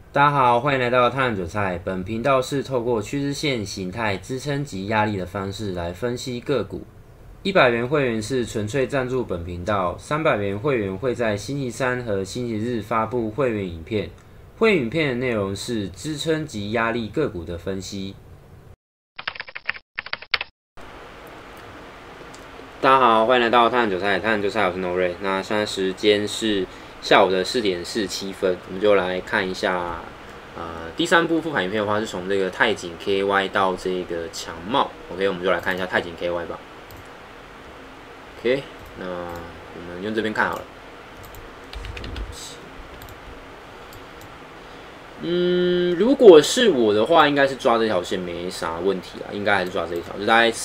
大家好，欢迎来到探韭菜。本频道是透过趋势线形态、支撑及压力的方式来分析个股。100元会员是纯粹赞助本频道，300元会员会在星期三和星期日发布会员影片。会员影片的内容是支撑及压力个股的分析。大家好，欢迎来到探韭菜。探韭菜，我是 No Ray。那现在时间是下午的4点47分，我们就来看一下，第3部复盘影片的话是从这个泰景 KY 到这个强茂 ，OK， 我们就来看一下泰景 KY 吧。OK， 那我们用这边看好了。如果是我的话，应该是抓这条线没啥问题啊，应该还是抓这一条，就大概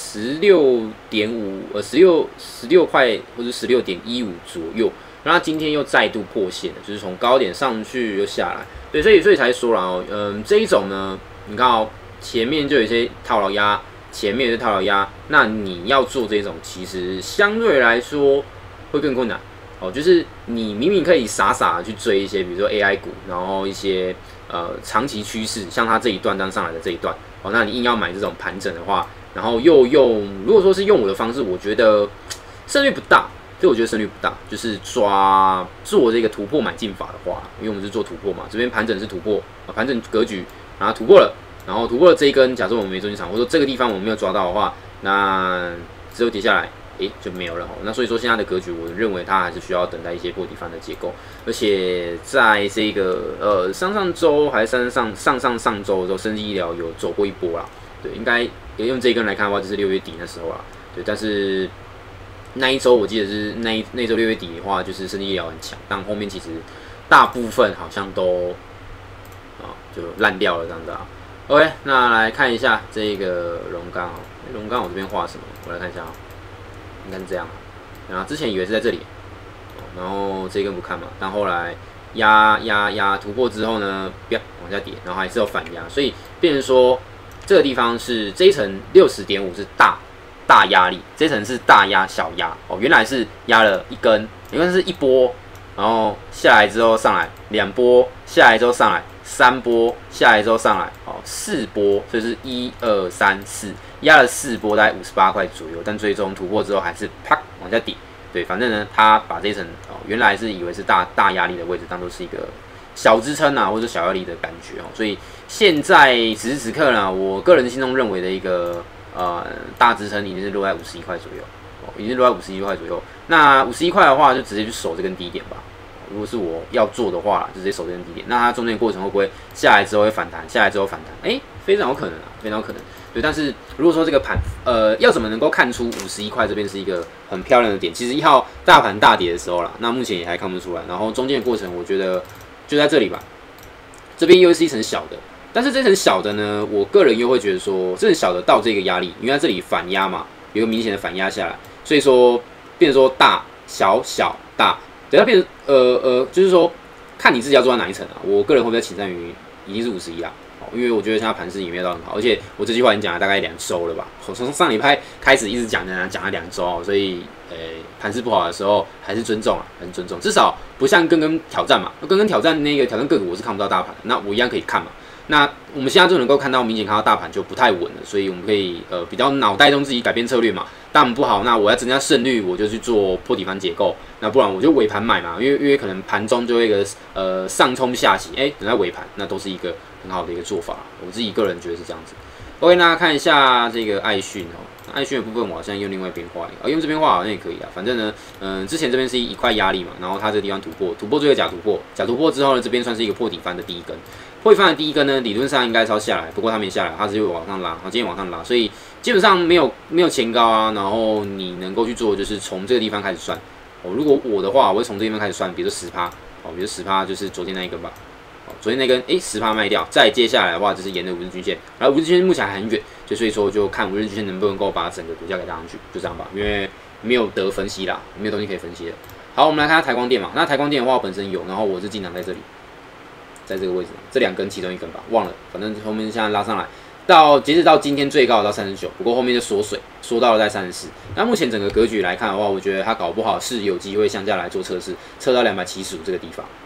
16.5，16块或者16.15左右。然后今天又再度破线了，就是从高点上去又下来，对，所以才说了哦，这一种呢，你看哦，前面就有一些套牢压，前面有些套牢压，那你要做这种，其实相对来说会更困难哦，就是你明明可以傻傻的去追一些，比如说 AI 股，然后一些长期趋势，像它这一段刚上来的这一段，哦，那你硬要买这种盘整的话，然后又用，如果说是用我的方式，我觉得胜率不大。所以我觉得胜率不大，就是做这个突破买进法的话，因为我们是做突破嘛，这边盘整是突破盘整格局，然后突破了，这一根，假设我们没做进场，或者说这个地方我们没有抓到的话，那之后跌下来，就没有了。那所以说现在的格局，我认为它还是需要等待一些破底翻的结构，而且在这个上周还是上周的时候，生技医疗有走过一波啦，对，应该用这一根来看的话，就是6月底那时候啦，对，但是。那一周我记得是那周6月底的话，就是生技医疗很强，但后面其实大部分好像都就烂掉了这样子啊。OK， 那来看一下这个龙钢哦，龙钢我这边画什么？我来看一下啊，应该是这样。然后之前以为是在这里，然后这一根不看嘛，但后来压突破之后呢，不要往下跌，然后还是有反压，所以变成说这个地方是这一层60.5是大压力，这层是大压小压哦，原来是压了一根，原来是一波，然后下来之后上来2波，下来之后上来3波，下来之后上来4波，所以是1、2、3、4，压了4波，大概58块左右，但最终突破之后还是啪往下跌，对，反正呢，他把这层原来是以为是大压力的位置，当做是一个小支撑啊，或者小压力的感觉哦，所以现在此时此刻呢，我个人心中认为的一个。大支撑已经是落在51块左右，已经落在51块左右。那51块的话，就直接去守这根低点吧。如果是我要做的话，就直接守这根低点。那它中间过程会不会下来之后会反弹？下来之后反弹，非常有可能啊，非常有可能。对，但是如果说这个盘，要怎么能够看出51块这边是一个很漂亮的点？其实1号大盘大跌的时候啦，那目前也还看不出来。然后中间的过程，我觉得就在这里吧。这边又是一层小的。但是这层小的呢，我个人又会觉得说，这层小的到这个压力，因为它这里反压嘛，有个明显的反压下来，所以说变成说大小小大，等它变成就是说看你自己要做到哪一层啊。我个人会比较倾向于一定是51啦，因为我觉得现在盘势也没有到很好，而且我这句话已经讲了大概2周了吧，从上礼拜开始一直讲了2周，所以盘势不好的时候还是尊重啊，还是尊重，至少不像跟挑战嘛，跟挑战那个挑战个股我是看不到大盘的，那我一样可以看嘛。那我们现在就能够明显看到大盘就不太稳了，所以我们可以比较脑袋中自己改变策略嘛。大盘不好，那我要增加胜率，我就去做破底翻结构，那不然我就尾盘买嘛，因为可能盘中就会一个上冲下洗，等在尾盘，那都是一个很好的一个做法。我自己个人觉得是这样子。OK， 那看一下这个爱讯哦，爱讯的部分我好像用另外一边画一个，用这边画好像也可以啊。反正呢，之前这边是一块压力嘛，然后它这个地方突破最后假突破之后呢，这边算是一个破底翻的第一根。破底翻的第一根呢，理论上应该是要下来，不过它没下来，它只有往上拉，今天往上拉，所以基本上没有前高啊。然后你能够去做，就是从这个地方开始算。如果我的话，我会从这地方开始算，比如说10%，比如10%就是昨天那一根吧。昨天那根10%卖掉，再接下来的话就是沿着5日均线，然后5日均线目前还很远，所以说就看5日均线能不能够把整个股价给拉上去，就这样吧，因为没有得分析啦，没有东西可以分析的。好，我们来看下台光电嘛，那台光电的话我本身有，然后我是进场在这里。在这个位置，这2根其中一根吧，忘了，反正后面现在拉上来，截止到今天最高到39，不过后面就缩水，缩到了在34。那目前整个格局来看的话，我觉得它搞不好是有机会向下来做测试，测到275这个地方。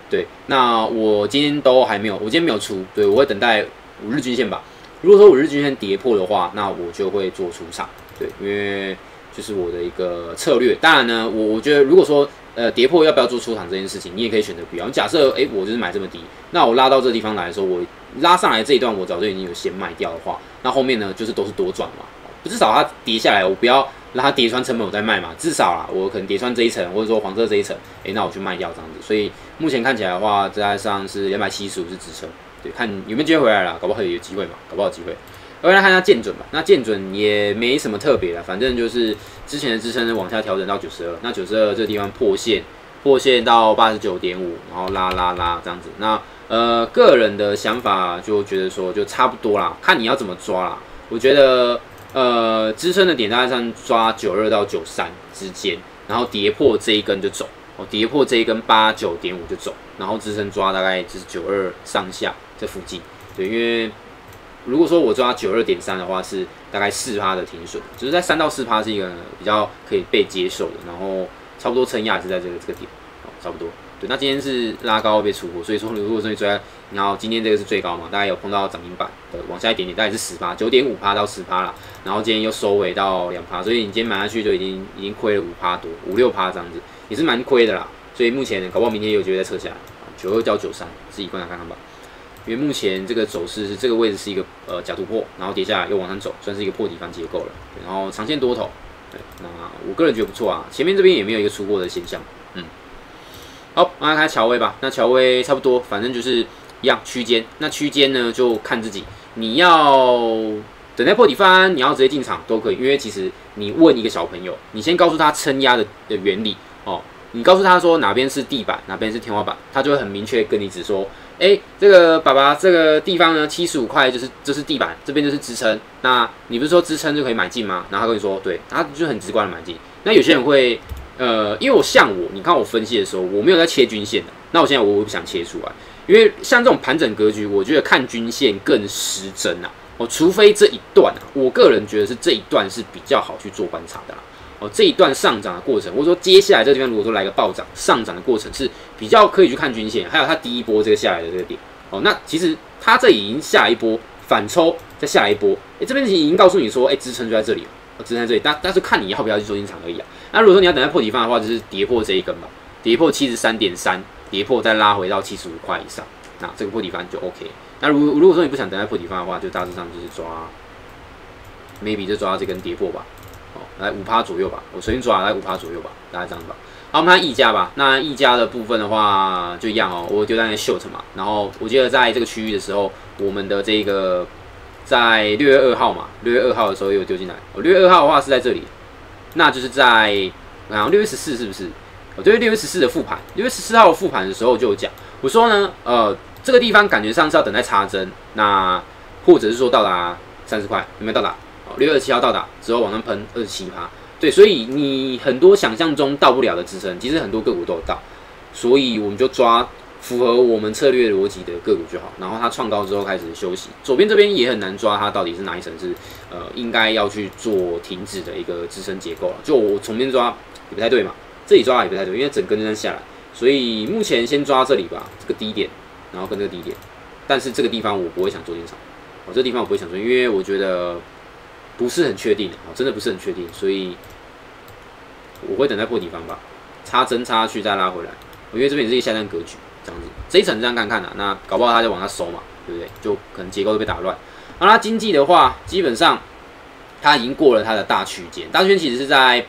对，那我今天都还没有，我今天没有出，对我会等待5日均线吧。如果说5日均线跌破的话，那我就会做出场，对，因为就是我的一个策略。当然呢，我觉得如果说跌破要不要做出场这件事情，你也可以选择不要。假设我就是买这么低，那我拉到这个地方来的时候，我拉上来这一段我早就已经有先卖掉的话，那后面呢就是都是多赚嘛。至少它跌下来，我不要让它跌穿成本我再卖嘛。至少啦，我可能跌穿这一层，或者说黄色这一层，那我去卖掉这样子。所以目前看起来的话，在上是275是支撑，对，看有没有机会回来啦，搞不好有机会嘛，搞不好有机会。我来看一下剑准吧，那剑准也没什么特别的，反正就是之前的支撑往下调整到92，那92这个地方破线到89.5，然后拉这样子。那个人的想法就觉得说就差不多啦，看你要怎么抓啦。我觉得支撑的点大概上抓92到93之间，然后跌破这一根就走，跌破这一根89.5就走，然后支撑抓大概就是92上下这附近，对，因为如果说我抓92.3的话，是大概4%的停损，只是在3到4%是一个比较可以被接受的，然后差不多撑压也是在这个点，差不多。对，那今天是拉高被出货，所以说如果说你追，然后今天这个是最高嘛，大概有碰到涨停板的，往下一点点，大概是10%、9.5%到10%啦，然后今天又收尾到2%，所以你今天买下去就已经亏了5%多、5-6%这样子，也是蛮亏的啦。所以目前搞不好明天有机会再撤下来，92到93，自己观察看看吧。因为目前这个走势是这个位置是一个假突破，然后跌下来又往上走，算是一个破底方结构了。然后长线多头，对，那我个人觉得不错啊。前面这边也没有一个出货的现象，好，那来看乔威吧。那乔威差不多，反正就是一样区间。那区间呢，就看自己，你要等待破底翻，你要直接进场都可以。因为其实你问一个小朋友，你先告诉他撑压的原理哦，你告诉他说哪边是地板，哪边是天花板，他就会很明确跟你指说。这个爸爸这个地方呢，75块就是地板，这边就是支撑。那你不是说支撑就可以买进吗？然后他跟你说，对，他就很直观的买进。那有些人会，因为你看我分析的时候，我没有在切均线的。那我现在我不想切出来，因为像这种盘整格局，我觉得看均线更实真啊。除非这一段啊，我个人觉得是这一段是比较好去做观察的啦。这一段上涨的过程，或者说接下来这个地方如果说来个暴涨上涨的过程，是比较可以去看均线，还有它第一波这个下来的这个点，那其实它这已经下来一波反抽，再下来一波，这边已经告诉你说，支撑就在这里，支撑在这里，但是看你要不要去做进场而已啊。那如果说你要等待破底方的话，就是跌破这一根吧，跌破73.3，跌破再拉回到75块以上，那这个破底方就 OK。那如果说你不想等待破底方的话，就大致上就是抓 ，maybe 就抓这根跌破吧。来5%左右吧，我随便抓来5%左右吧，大概这样吧。好，我们看溢价吧。那溢价的部分的话，就一样我丢在那个 short 嘛。然后我记得在这个区域的时候，我们的这个在6月2号嘛，6月2号的时候也有丢进来。6月2号的话是在这里，那就是在6月14是不是？对，6月14的复盘，6月14号复盘的时候就有讲，我说呢，这个地方感觉上是要等待插针，那或者是说到达30块，有没有到达？6月27号到达之后往上喷27%，对，所以你很多想象中到不了的支撑，其实很多个股都有到，所以我们就抓符合我们策略逻辑的个股就好。然后它创高之后开始休息，左边这边也很难抓它到底是哪一层是应该要去做停止的一个支撑结构了。就我从边抓也不太对嘛，这里抓也不太对，因为整根就下来，所以目前先抓这里吧，这个低点，然后跟这个低点，但是这个地方我不会想做进场，这个地方我不会想做，因为我觉得。不是很确定的，真的不是很确定，所以我会等待破底方吧，插针插下去再拉回来。因为这边也是一个下降格局，这样子，这一层这样看看啊，那搞不好它就往下收嘛，对不对？就可能结构都被打乱。好啦，经济的话，基本上它已经过了它的大区间，大区间其实是在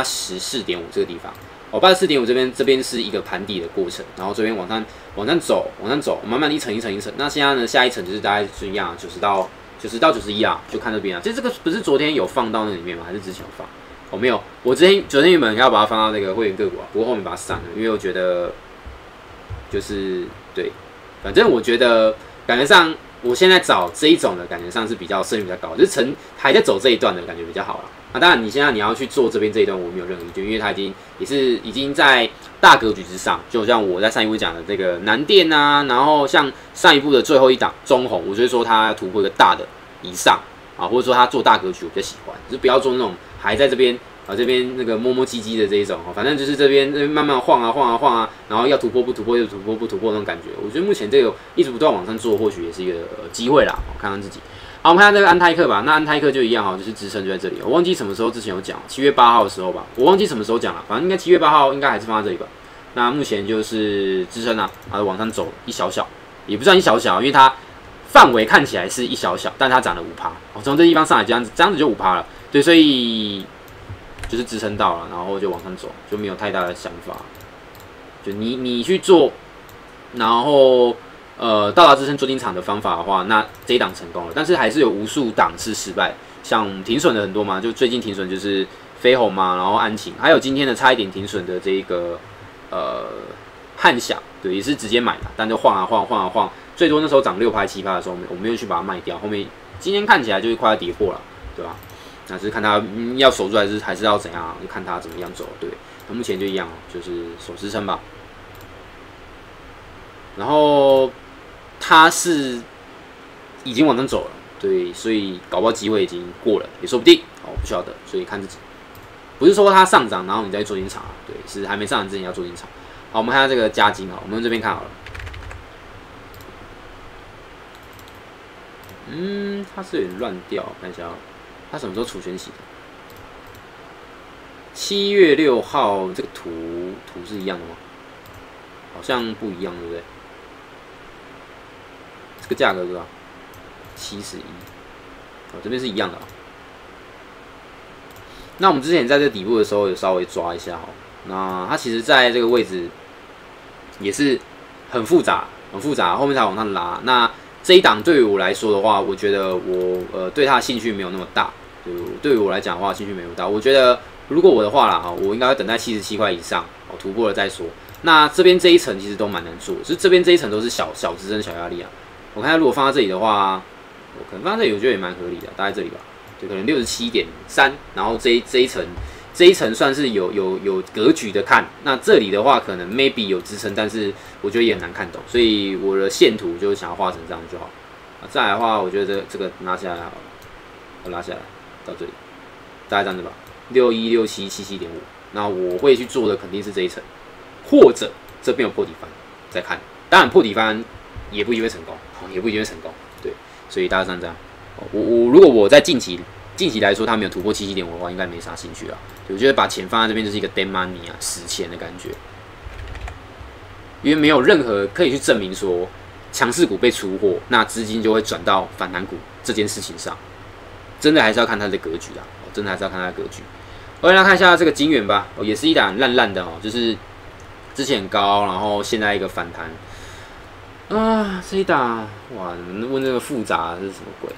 84.5这个地方。84.5这边是一个盘底的过程，然后这边往上走，慢慢一层一层一层。那现在呢，下一层就是大概是一样90到91啊，就看这边啊。其实这个不是昨天有放到那里面吗？还是之前有放？没有。我昨天原本要把它放到那个会员个股啊，不过后面把它删了，因为我觉得就是对，反正我觉得感觉上，我现在找这一种的感觉上是比较胜率比较高，就是还在走这一段的感觉比较好啦。当然你现在你要去做这边这一段，我没有任何意见，因为它已经在大格局之上，就像我在上一步讲的这个南电啊，然后像上一步的最后一档中红，我就会说它要突破一个大的以上啊，或者说它做大格局，我比较喜欢，就是不要做那种还在这边啊，这边那个磨磨唧唧的这一种，反正就是这边慢慢晃啊晃啊晃啊，然后要突破不突破，又突破不突破那种感觉。我觉得目前这个一直不断往上做，或许也是一个机会啦，看看自己。好，我们看这个安泰克吧。那安泰克就一样哈，就是支撑就在这里。我忘记什么时候之前有讲，7月8号的时候吧，我忘记什么时候讲了，反正应该7月8号应该还是放在这里吧。那目前就是支撑啊，往上走一小小，也不算一小小，因为它范围看起来是一小小，但它涨了5%。从这地方上来这样子就5%了。对，所以就是支撑到了，然后就往上走，就没有太大的想法。就你去做，然后到达支撑做进场的方法的话，那这一档成功了，但是还是有无数档是失败，像停损的很多嘛，就最近停损就是飞鸿嘛，然后安晴，还有今天的差一点停损的这一个汉翔，对，也是直接买的，但就晃啊晃，晃啊晃，最多那时候涨6%、7%的时候，我没有去把它卖掉，后面今天看起来就是快要跌破了，对吧？那是看它要守住还是要怎样，就看它怎么样走，对，那目前就一样，就是守支撑吧，然后。它是已经往上走了，对，所以搞不好机会已经过了，也说不定，我不晓得，所以看自己，不是说它上涨然后你再做进场，对，是还没上涨之前要做进场。好，我们看下这个加金，我们用这边看好了，它是有点乱掉，看一下，它什么时候除权洗的？7月6号，这个图是一样的吗？好像不一样，对不对？这个价格是吧？71，这边是一样的。那我们之前在这底部的时候有稍微抓一下哈，那它其实在这个位置也是很复杂，后面才往上拉。那这一档对于我来说的话，我觉得我对它的兴趣没有那么大。对于我来讲的话，兴趣没有那么大。我觉得如果我的话啦，我应该会等在77块以上，突破了再说。那这边这一层其实都蛮难做，就是这边这一层都是小支撑、小压力啊。我看如果放在这里的话，我可能放在这里，我觉得也蛮合理的，大概这里吧，就可能67.3，然后这一层算是有格局的看。那这里的话，可能 maybe 有支撑，但是我觉得也很难看懂，所以我的线图就想要画成这样就好。再来的话，我觉得这个拉下来好了，我拉下来到这里，大概这样子吧，616777.5。那我会去做的肯定是这一层，或者这边有破底翻再看。当然破底翻也不一定会成功，对，所以大概这样。我如果我在近期来说，它没有突破77.5的话，应该没啥兴趣啊。我觉得把钱放在这边就是一个 dead money 啊，死钱的感觉，因为没有任何可以去证明说强势股被出货，那资金就会转到反弹股这件事情上。真的还是要看它的格局啊，真的还是要看它的格局。OK， 来看一下这个金元吧，也是一档烂的哦，就是之前很高，然后现在一个反弹。啊，这一档哇，你们问这个复杂是什么鬼？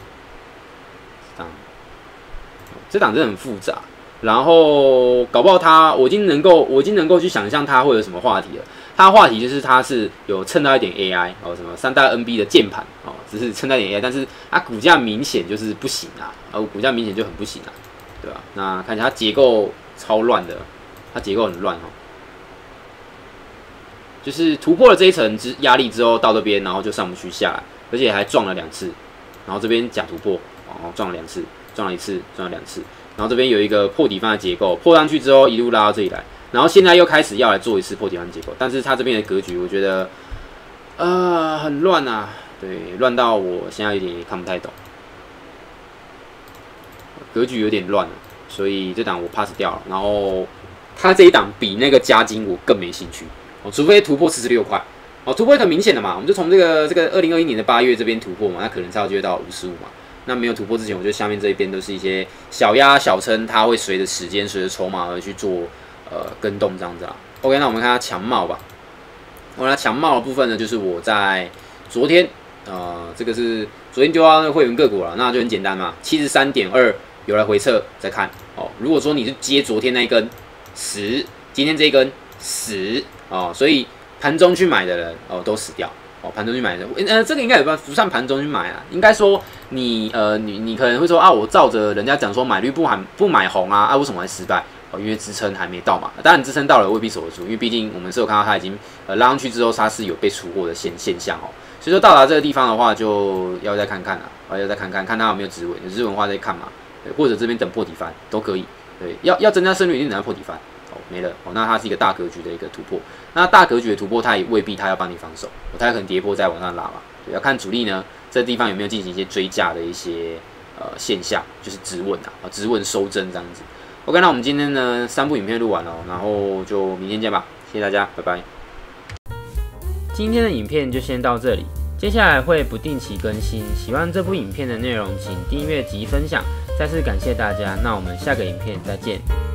这档真的很复杂，然后搞不好我已经能够去想象它会有什么话题了。它的话题就是它是有蹭到一点 AI 哦，什么3大 NB 的键盘哦，只是蹭到一点 AI， 但是它股价明显就是不行啊，股价明显就很不行啊，对吧？那看起来它结构超乱的，它结构很乱哦。就是突破了这一层压力之后，到这边，然后就上不去下来，而且还撞了2次，然后这边假突破，然后撞了2次，撞了1次，撞了2次，然后这边有一个破底翻的结构，破上去之后一路拉到这里来，然后现在又开始要来做一次破底翻结构，但是它这边的格局，我觉得很乱啊，对，乱到我现在有点看不太懂，格局有点乱了，所以这档我 pass 掉了，然后它这一档比那个加金我更没兴趣。除非突破46块，突破很明显的嘛，我们就从这个2021年的8月这边突破嘛，那可能才有机会到55嘛。那没有突破之前，我觉得下面这一边都是一些小压小撑，它会随着时间、随着筹码而去做跟动这样子啊。OK， 那我们看它强茂吧。那强茂的部分呢，就是我在昨天这个是昨天丢到那个会员个股了，那就很简单嘛，73.2有来回撤再看哦。如果说你是接昨天那一根10，今天这一根10。所以盘中去买的人都死掉盘中去买的人，这个应该也不算盘中去买啊，应该说你可能会说我照着人家讲说买绿不买红啊，为什么会失败？因为支撑还没到嘛，当然支撑到了未必守得住，因为毕竟我们是有看到它已经拉上去之后，它是有被出货的现象所以说到达这个地方的话，就要再看看啦，要再看看它有没有止稳，有止稳的话再看嘛，或者这边等破底翻都可以对，要增加胜率，一定等它破底翻。没了那它是一个大格局的一个突破。那大格局的突破，它也未必它要帮你防守，它可能跌破再往上拉嘛。对，要看主力呢这地方有没有进行一些追价的一些现象，就是止稳止稳收针这样子。OK， 那我们今天呢3部影片录完了，然后就明天见吧，谢谢大家，拜拜。 今天的影片就先到这里，接下来会不定期更新。喜欢这部影片的内容，请订阅及分享。再次感谢大家，那我们下个影片再见。